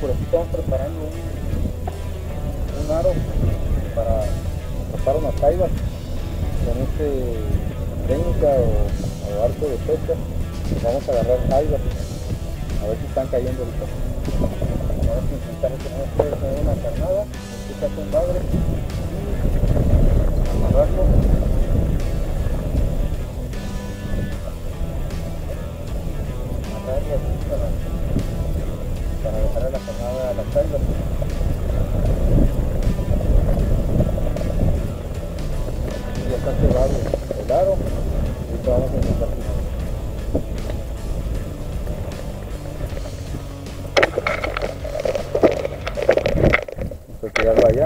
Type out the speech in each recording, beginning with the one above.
por aquí estamos preparando un aro para atrapar unas jaivas con técnica o arco de pesca. Vamos a agarrar jaivas, a ver si están cayendo ahorita. Vamos a intentar tener una carnada, este caso un bagre, y amarrarlo. Amarrarlo así para dejar a la carnada a las jaivas. Ya está cebado el aro y ahorita vamos a intentar tirar. Vamos a tirarlo allá.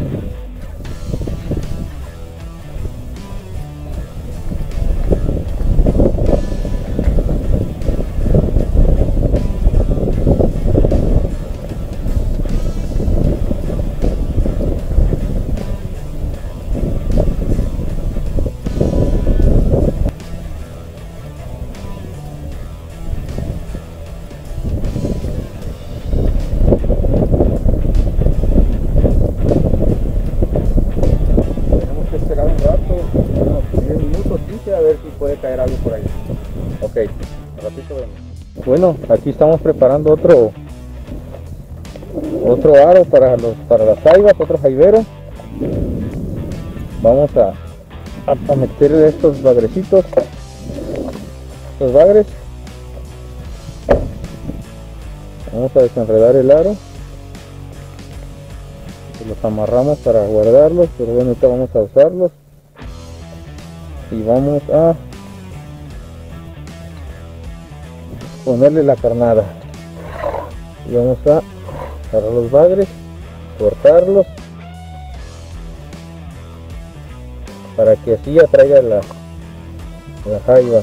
A ver si puede caer algo por ahí. Ok, un ratito vemos. Bueno, aquí estamos preparando otro aro para las jaivas, otro jaivero. Vamos a meterle estos bagrecitos, estos bagres. Vamos a desenredar el aro. Los amarramos para guardarlos, pero bueno, ahorita vamos a usarlos. Y vamos a ponerle la carnada y vamos a agarrar los bagres, cortarlos para que así atraiga la jaiva.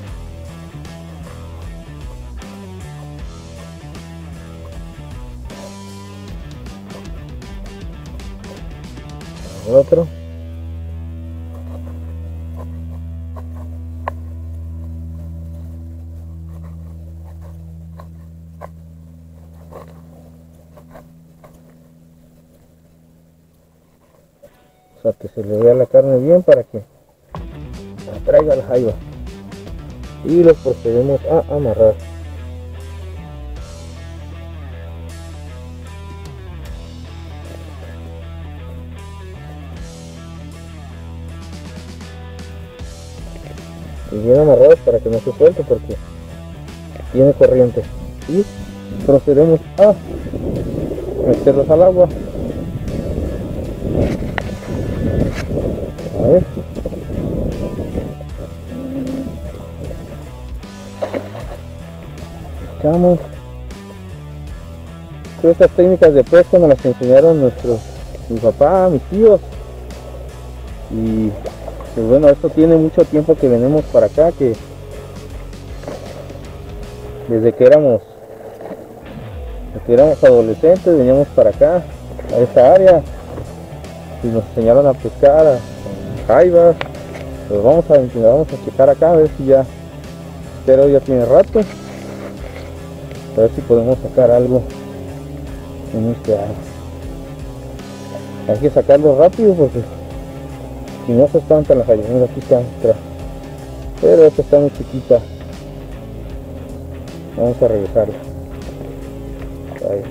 El otro. O sea, que se le vea la carne bien para que atraiga la jaiva. Y los procedemos a amarrar. Y bien amarrados para que no se suelte porque tiene corriente. Y procedemos a meterlos al agua. A ver. Echamos. Todas estas técnicas de pesca nos las enseñaron mi papá, mis tíos. Y pues bueno, esto tiene mucho tiempo que venimos para acá, que desde que éramos adolescentes veníamos para acá, a esta área. Y nos enseñaron a pescar con jaivas. Pues vamos a checar acá a ver si ya, pero ya tiene rato, a ver si podemos sacar algo en este área. Hay que sacarlo rápido porque si no se espantan las jaivas. Mira, aquí está otra, pero esta está muy chiquita. Vamos a regresarla. Ahí.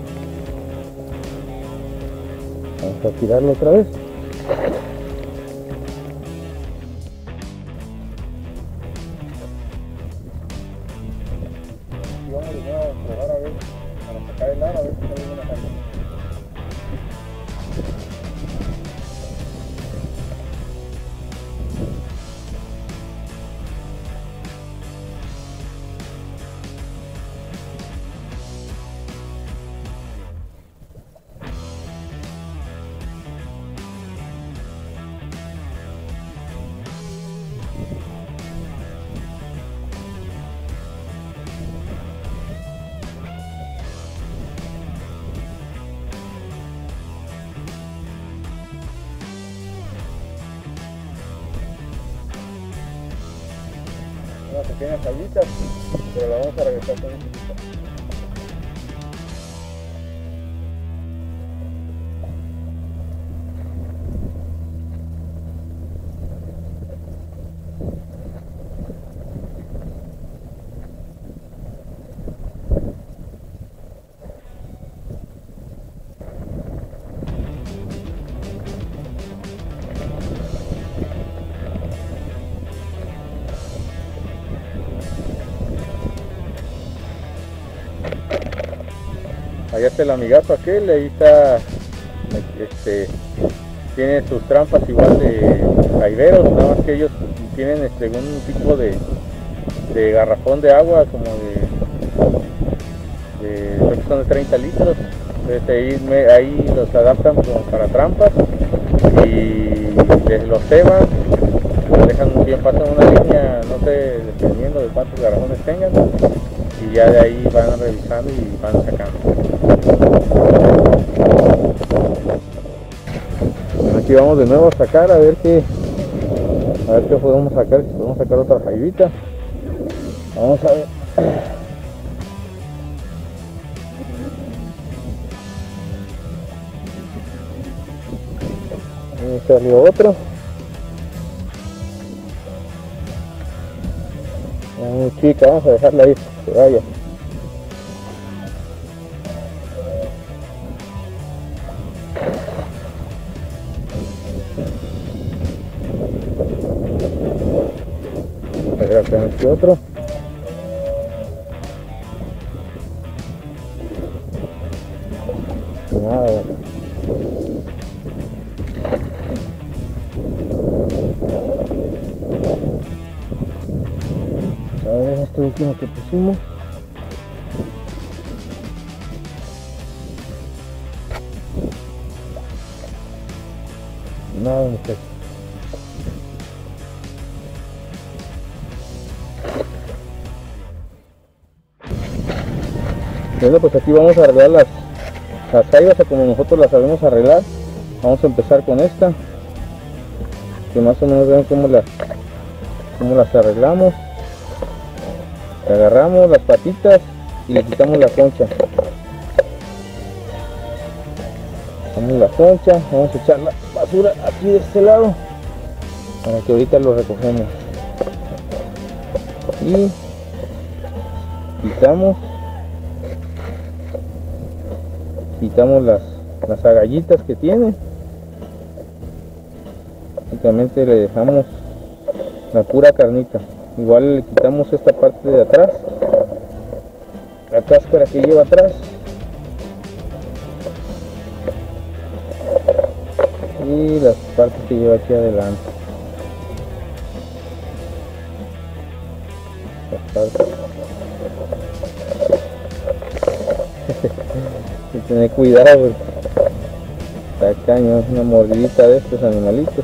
Vamos a tirarlo otra vez. Y vamos a probar a ver, para sacar el aro, a ver si sale una jaiva. Unas pequeñas jailitas, pero la vamos a regresar con un poquito. allá está el amigazo aquel, ahí está, tiene sus trampas igual de jaiberos, nada más que ellos tienen un tipo de garrafón de agua como creo que son de 30 litros. Entonces ahí los adaptan como para trampas y les los ceban, los dejan un tiempo, pasan una línea, no sé, dependiendo de cuántos garrafones tengan, y ya de ahí van revisando y van sacando. Aquí vamos de nuevo a sacar a ver qué podemos sacar, si podemos sacar otra jaivita. Vamos a ver. Ahí salió otro. Muy chica, vamos a dejarla ahí, que vaya. A ver acá este otro. Nada. A ver este último que pusimos. Nada, muchachos. Bueno, pues aquí vamos a arreglar las jaivas como nosotros las sabemos arreglar. Vamos a empezar con esta, que más o menos vean cómo las arreglamos. Le agarramos las patitas y le quitamos la concha. Quitamos la concha, vamos a echar la basura aquí de este lado para que ahorita lo recogemos. Y quitamos las agallitas que tiene. Únicamente le dejamos la pura carnita. Igual le quitamos esta parte de atrás, la cáscara que lleva atrás, y las partes que lleva aquí adelante. Las partes. Hay que tener cuidado porque está cañón, una mordidita de estos animalitos.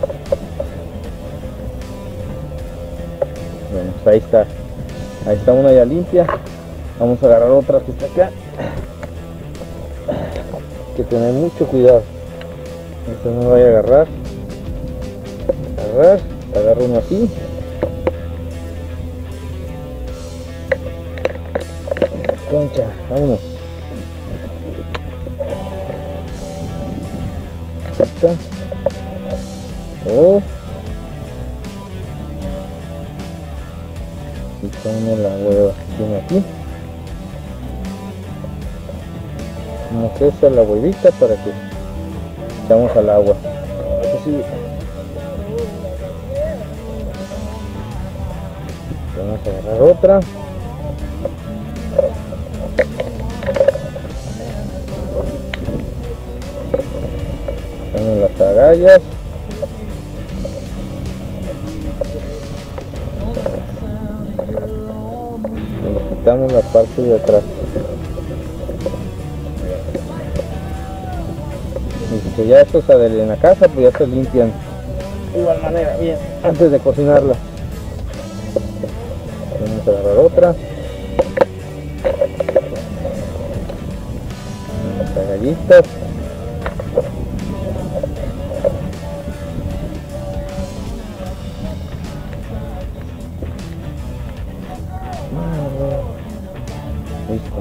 Bueno, pues ahí está una ya limpia. Vamos a agarrar otra que está acá. Hay que tener mucho cuidado, esta no vaya a agarrar. Agarro uno así. Concha, vámonos. Esta. Oh. Quitamos la hueva que tiene aquí. Vamos a echar la huevita para que echamos al agua. Así. Vamos a agarrar otra. Echamos las agallas. Quitamos la parte de atrás. Y que ya estos en la casa pues ya se limpian de igual manera bien antes de cocinarla. Vamos a agarrar otra. Las gallitas. Listo.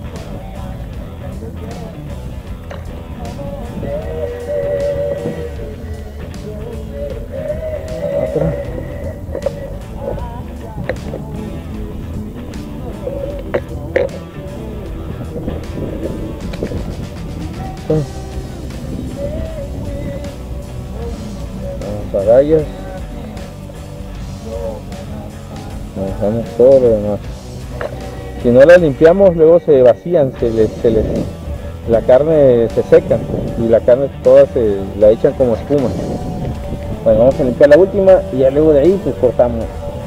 Otra. Vamos a gallas. Dejamos todo lo demás. Si no las limpiamos luego se vacían, se les la carne se seca y la carne toda se la echan como espuma. Bueno, vamos a limpiar la última y ya luego de ahí pues cortamos.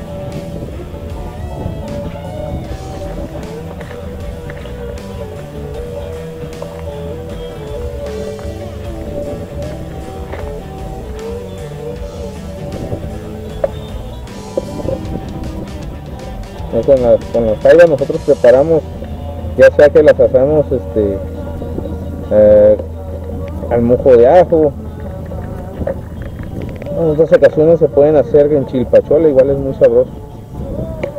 Con las jaivas nosotros preparamos, ya sea que las hacemos al mojo de ajo. En otras ocasiones se pueden hacer en chilpachola, igual es muy sabroso.